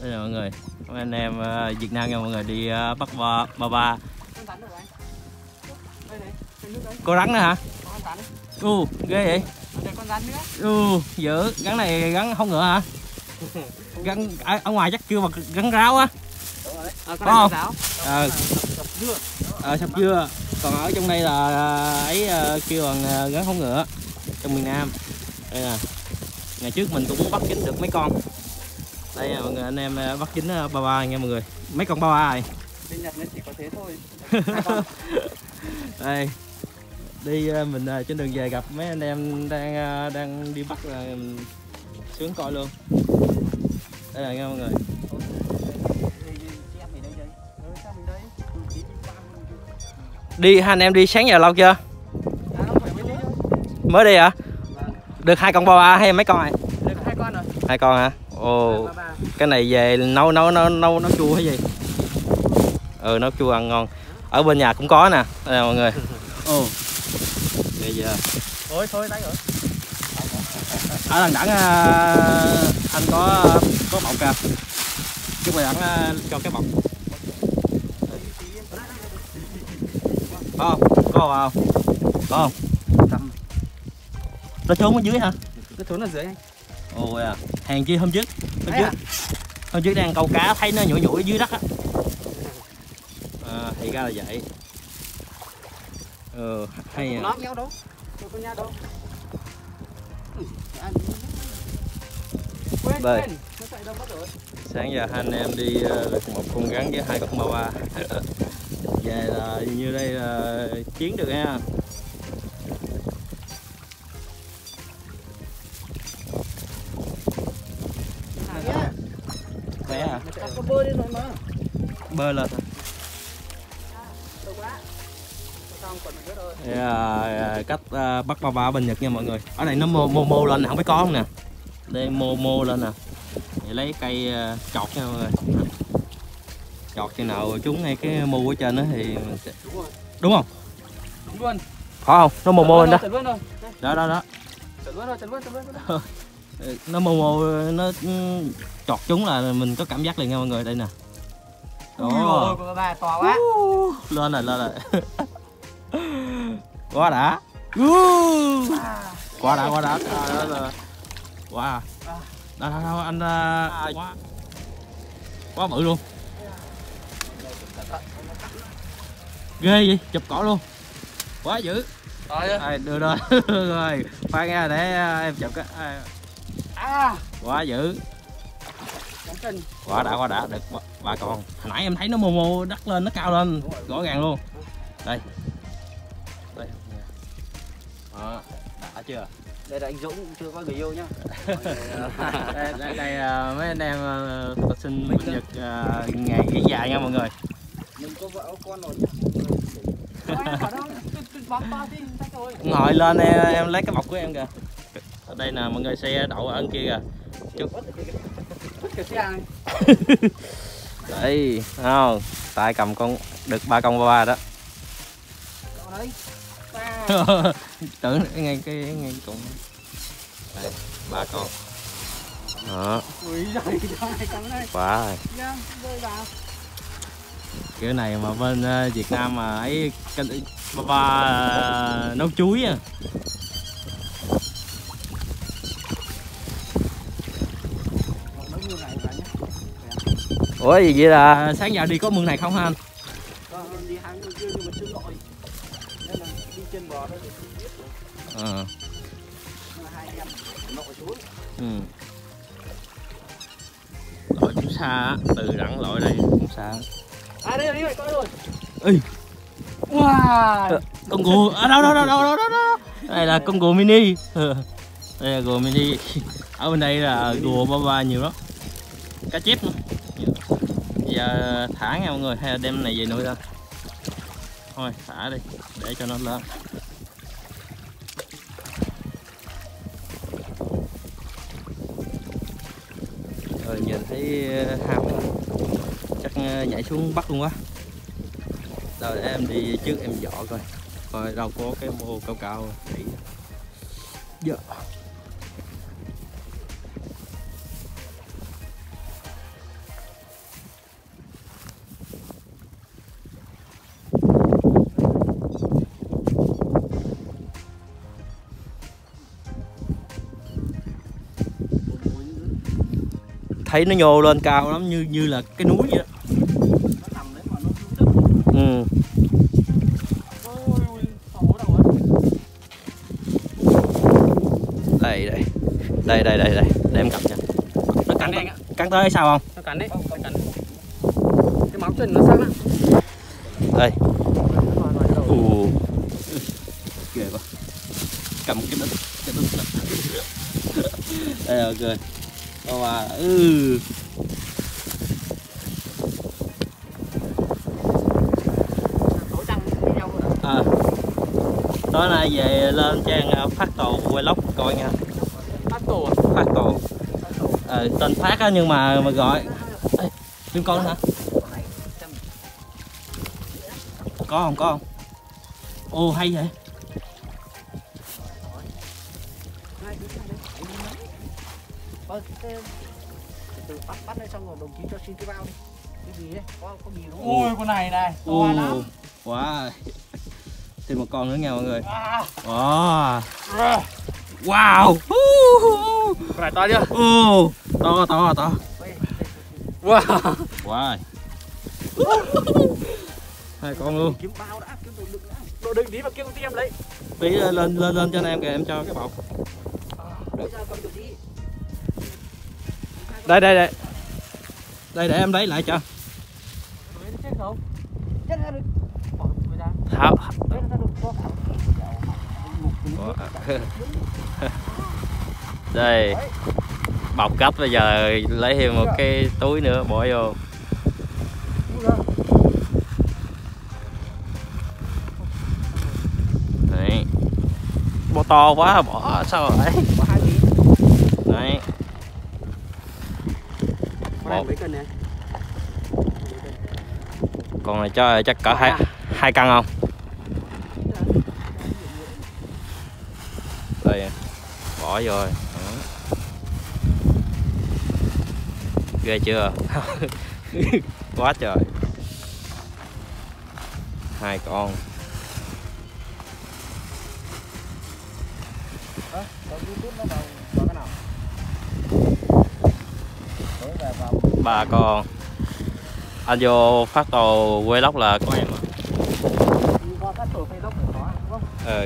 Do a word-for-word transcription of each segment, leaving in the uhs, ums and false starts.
Đây là mọi người, mấy anh em uh, Việt Nam nha mọi người, đi uh, bắt ba ba ba. Có rắn nữa hả? U ghê vậy. Con rắn nữa. U dữ, rắn này rắn không ngựa hả? Rắn ở, ở ngoài chắc kêu mà rắn ráo á. Ờ, có không? Ờ, ờ sập dưa. Còn ở trong đây là ấy kêu bằng rắn không ngựa trong miền Nam. Đây nè, ngày trước mình cũng bắt dính được mấy con. Đây mọi người, anh em bắt dính ba ba nha mọi người, mấy con ba ba này. Bên Nhật nó chỉ có thế thôi. Đây đi mình trên đường về gặp mấy anh em đang đang đi bắt là sướng coi luôn. Đây là nha mọi người. Đi hai anh em đi sáng giờ lâu chưa? Mới đi hả? Được hai con ba ba hay mấy con này? Được hai con rồi. Hai con hả? Ồ, cái này về nấu nấu nấu nấu nấu chua hay gì? Ừ, nấu chua ăn ngon. Ở bên nhà cũng có nè, đây nè mọi người. Ồ, bây giờ. Thôi thôi đấy rồi. Ở đằng đẳng anh có có bọc kìa. Chứ mà đẳng cho cái bọc. Có không? Có vào không? Có không? Nó trốn ở dưới hả? Nó trốn ở dưới anh. Ôi à, hàng chi hôm trước. Hôm trước. À? Hôm trước đang câu cá thấy nó nhủi nhủi dưới đất á. À, thì ra là vậy. Ừ, hay à. Nó nhau đâu? Con nha đâu? Quên, Đây. quên. Nó chạy đâu mất rồi. Sáng giờ hai anh em đi được một con rắn với hai con ba ba. Về là như đây là chiến được nha. Bé hả? Có bơi đi rồi mà. Bơi lên hả? Yeah, cách uh, bắt ba ba bên Nhật nha mọi người. Ở đây nó mô mô, mô lên không biết có không nè. Đây mô mô lên nè. Vậy lấy cây uh, chọt nha mọi người. Chọt khi nào trúng ngay cái mu ở trên đó thì mình sẽ... Đúng không? Đúng luôn. Có không? Nó mô mô lên đó. Đó đó đó. Nó mô mô nó chọt trúng là mình có cảm giác liền nha mọi người, đây nè. Đó. Ôi, bà to quá. Lên rồi, lên rồi. Quá đã. Quá đã, quá đã. Wow. Đâu đâu đâu anh quá. Quá bự luôn. Ghê vậy, chụp cỏ luôn. Quá dữ. Rồi, đưa rồi. Rồi, khoan nha để em chụp cái. À. Quá dữ. Quá đã, quá đã, được ba con. Hồi nãy em thấy nó mô mô đắt lên, nó cao lên, rõ ràng luôn. Đây. Đây. Đó, đã chưa? Đây là anh Dũng chưa có người yêu nhá. đây, đây, đây mấy anh em uh, sinh bên Nhật uh, ngày nghỉ dài nha mọi người. Mình có vợ có con rồi. Ngồi lên em, em lấy cái bọc của em kìa. Ở đây nè mọi người, xe đậu ở bên kia kìa. Chút. Đây, không, tại cầm con được ba con ba ba đó. Tưởng ngay cái ngay cái cụng. Đây, ba con. Đó. Quá rồi. Kiểu này mà bên uh, Việt Nam mà ấy ba ba uh, nấu chuối à. Ủa gì vậy là sáng giờ đi có mương này không hả anh? Đi hàng mương kia nhưng mà chưa lội. Nên là đi trên bờ đó thì không biết rồi. Ờ. Hai anh em lội xuống. Ừ. Lội cũng xa, từ đẳng lội đây cũng xa. À đây đi rồi, coi rồi. Ê. Wow. Con cua ở đâu đâu đâu đâu đâu đâu. Đây là con cua mini. Đây là cua mini. Ở bên đây là cua ba ba nhiều lắm. Cá chép nữa. Giờ thả nha mọi người, hay là đem này về nuôi ra? Thôi thả đi để cho nó lớn. Rồi nhìn thấy hao chắc nhảy xuống bắt luôn quá. Rồi để em đi trước em dọ coi coi đâu có cái mô cao cao thì dạ. thấy nó nhô lên cao lắm, như như là cái núi vậy đó. Nó nằm đấy mà nó xuống đất. Ừ. Ôi ôi, sầu ở đâu rồi? Đây đây. Đây đây đây đây, để em cầm nha. Nó cắn Cắn đi anh ạ. cắn tới sao không? Nó cắn đấy, nó cắn. Cái máu chân nó sắc lắm. Đây. Nó lòi lòi cái đầu. Ù. Ghê quá. Cầm cái đít, cái đít. Đây ok. Wow. Ừ. Tổ trăng với nhau rồi. À. Tối nay về lên trang Phát Tồ vlog coi nha. Phát tổ à? Phát Tồ. Ờ, tên Phát á nhưng mà mà gọi ê, phim con hả? Có không, có không? Ô hay vậy. Vâng, từ bắt bắt đây xong rồi đồng chí cho xin cái bao đi. Cái gì ấy, có có bì đúng không? Ôi con này này, to lắm. Wow. Thêm một con nữa nha mọi người. À. Wow. Wow. Con này to chưa? Ô, to to to. Wow. Wow. Hai con luôn. Kiếm bao đã, kiếm đồ đựng đã. Đồ đựng tí mà kiếm tí em lấy. Tí lên lên lên, lên cho anh em kìa, em cho cái bọc. Đây đây đây. Đây để em lấy lại cho. Chết không? Chết ra được. Bỏ người ra. Tháo. Chết ra được. Đây. Bọc cách bây giờ lấy thêm một cái túi nữa bỏ vô. Đấy. Bỏ to quá bỏ sao vậy? Bỏ hai tí. Đấy. Một mấy cân này? Còn này cho chắc cỡ hai hai cân không? Đây bỏ vô rồi. Ghê chưa? Quá trời. Hai con. Ba con. Anh vô Phát Tồ vlog là có em à? Phát Tồ vlog của nó đúng không? Ừ.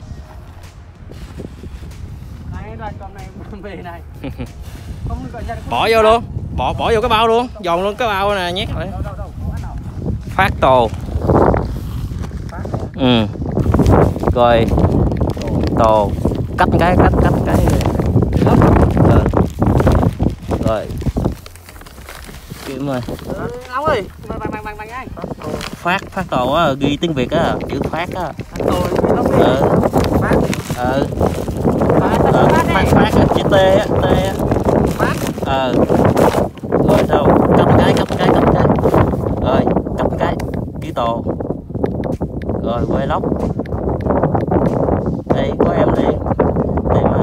Này đoàn con này về này. Không gọi ra. Bỏ vô luôn, bỏ bỏ vô cái bao luôn, dồn luôn cái bao nè nhét lại. Đâu đâu đâu, Phát Tồ. Phát. Ừ. Rồi. Tồ. Cắt cái cắt cắt cái. Ừ. Rồi. Kiếm rồi. Long ơi, bằng bằng bằng bằng anh. Phát Phát Tồ á, ghi tiếng Việt á, chữ Phát á. Phát Tồ vlog đi. Ừ. Phát. Ừ. Phát Ờ, phát Phát Phát á, chữ T á, T á. Phát. Ờ. Rồi sao? Cắt cái cắt cái cắt cái. Rồi, cắt cái. Ký Tồ. Rồi vlog. Đây có em liền. Đây mà.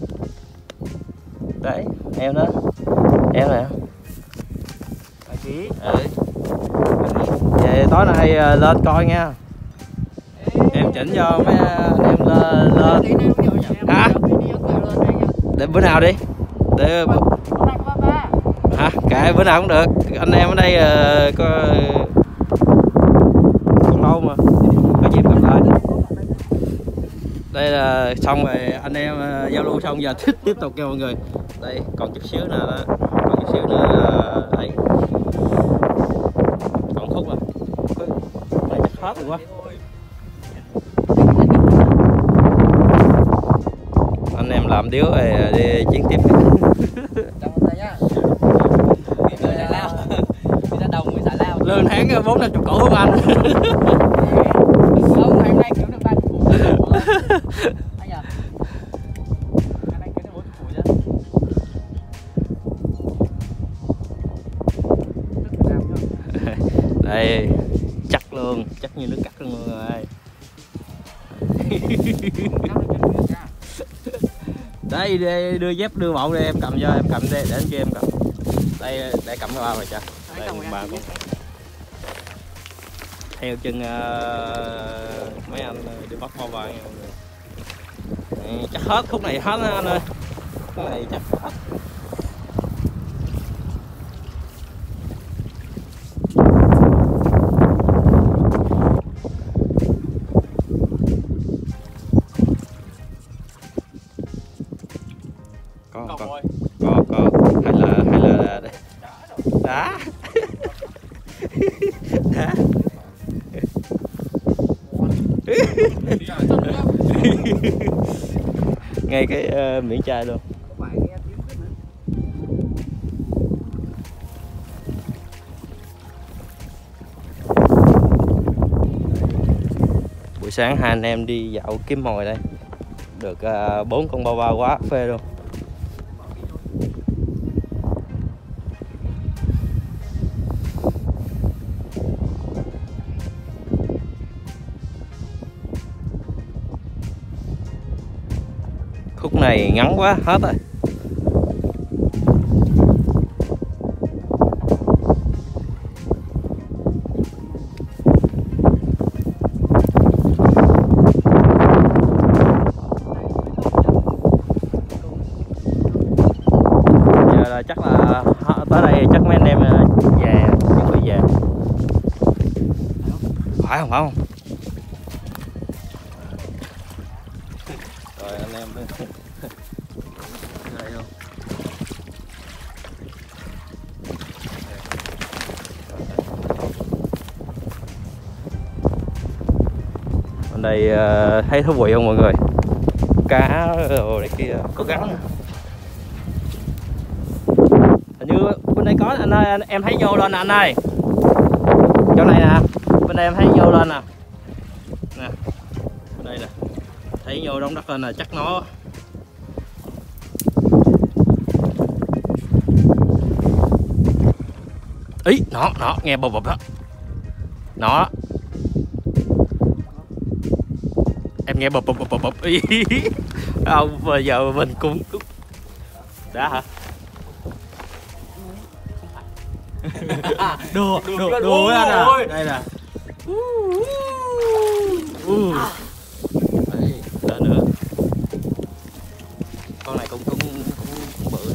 Đấy, em đó. Em nè. Chị. Ừ. Vậy tối nay lên coi nha. Em chỉnh cho mấy anh em lên. lên. Hả? Để bữa nào đi. Để hả? Kệ bữa nào cũng được. Anh em ở đây uh, có còn lâu mà. Có dịp gặp lại. Đây là xong rồi anh em uh, giao lưu xong giờ thích tiếp tục cho mọi người. Đây còn chút xíu nữa đó. Còn chút xíu nữa uh, đây. Còn khúc à. Đây chắc hết rồi quá. Anh em làm điếu rồi đi chiến tiếp. Lương tháng bốn năm chục củ không anh? Không, hôm nay kiếm được ba củ. Anh à? Anh anh kiếm được bốn củ chứ. Đây chắc luôn, chắc như nước cắt luôn mọi người. Đây, đây đưa dép đưa bộ đây em cầm cho em cầm đây để anh kia em cầm. Đây để cầm cái bao này cho. Đây ba con. Theo chân uh, mấy anh đi bắt bao vàng nha mọi người. Này, chắc hết khúc này hết anh ơi. Khúc này chắc hết. Đã. Đã. Ngay cái uh, miệng chai luôn. Buổi sáng hai anh em đi dạo kiếm mồi đây, được bốn uh, con bao bao quá phê luôn. Khúc này ngắn quá hết rồi. Giờ là chắc là tới đây chắc mấy anh em về, chuẩn bị về. Phải không, phải không? Rồi anh em đây không? Bên đây uh, thấy thú vị không mọi người? Cá rồi đây kia có gắn. Hình như bên đây có anh ơi, anh, em thấy vô lên nè anh ơi. Chỗ này nè, bên đây em thấy vô lên nè. Nè, bên đây nè. Thấy vô đống đất lên là chắc nó. Ý, nó, nó, nghe bụp bụp đó. Nó. Em nghe bụp bụp bụp bụp bụp. Không, bây giờ mình cũng đã hả? Đùa, đùa, đùa với anh à. Đây nè. Uh. Đây, đó nữa. Con này cũng cũng cũng, cũng bự đấy.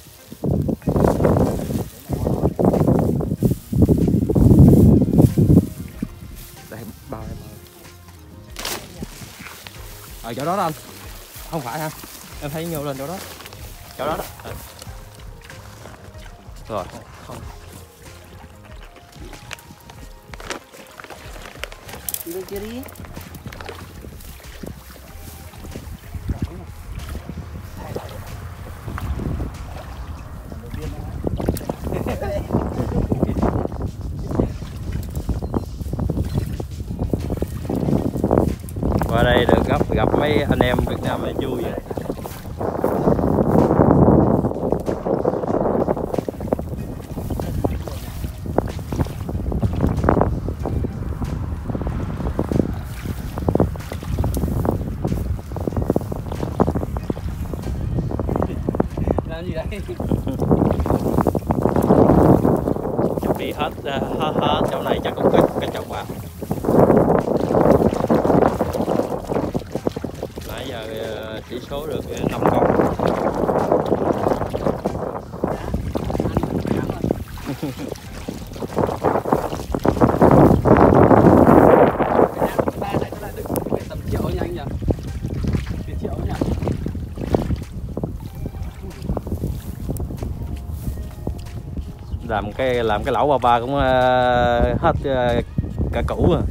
Đây bao đây bao. Ở chỗ đó đó anh. Không phải ha. Em thấy nhiều lên chỗ đó. Chỗ đó đó. À. Rồi, không. Đi bên kia đi. Qua đây được gặp gặp mấy anh em Việt Nam là vui vậy. Làm gì đấy? Chuẩn bị hết hết, hết chỗ này chắc cũng có cái chậu vào. Nãy giờ chỉ số được năm con. Làm cái làm cái lẩu ba ba cũng uh, hết uh, cả củ à.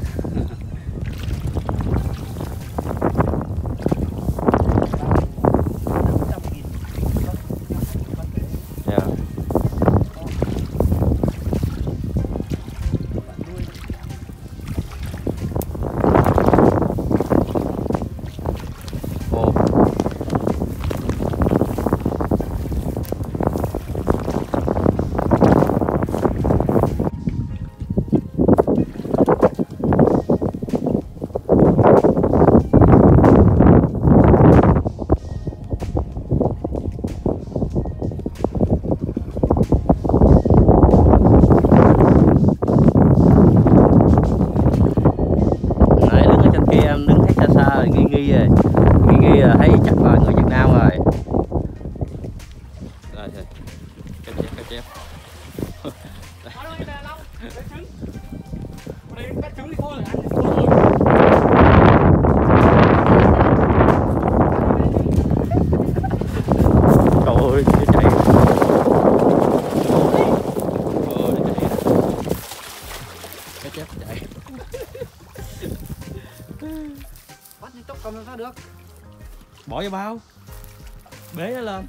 vào bao. Bế nó lên.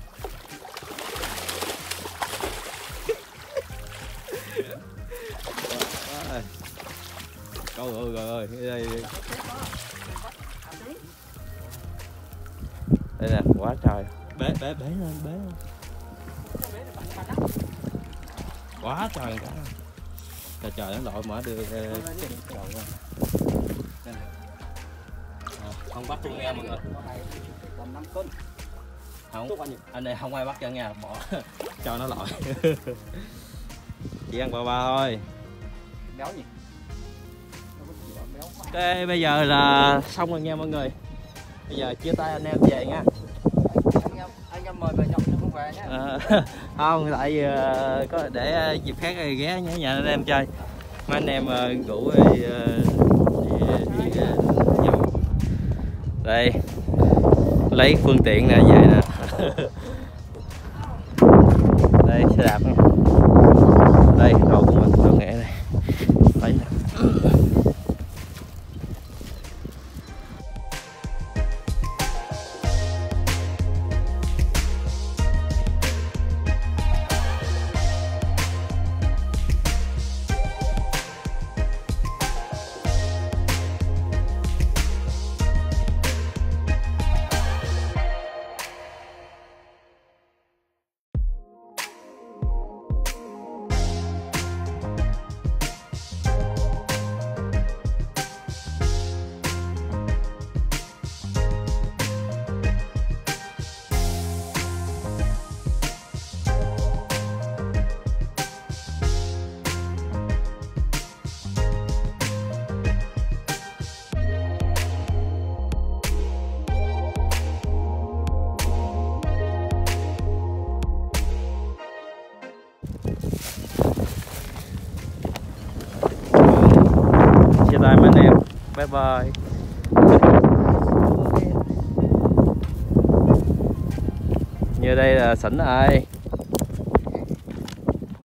Trời ơi, trời ơi, đây, đây nè, quá trời. Bế, bế, bế lên, bế lên. Quá trời cả. Trời trời nó lội mở đưa không bắt chân nghe mọi người. Không, anh này không ai bắt chân nha, bỏ cho nó lội. Chỉ ăn ba ba thôi. Béo nhỉ? Ok, bây giờ là xong rồi nha mọi người. Bây giờ chia tay anh em về nha. Anh em, anh em mời về nhậu chứ không về nhé. À, không, tại vì uh, có để uh, dịp khác thì ghé nhớ nhà anh em chơi. Mấy anh em uh, rủ uh, đi, đi, đi uh, nhậu. Đây, lấy phương tiện nè về nè. Đây xe đạp nha. Đây đồ của mình, đồ nghệ này. Đấy. Chia tay mấy anh em, bye bye. Như đây là sỉnh rồi.